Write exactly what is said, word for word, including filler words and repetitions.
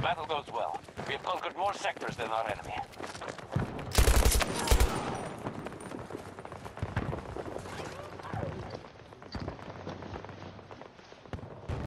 battle goes well. We have conquered more sectors than our enemy.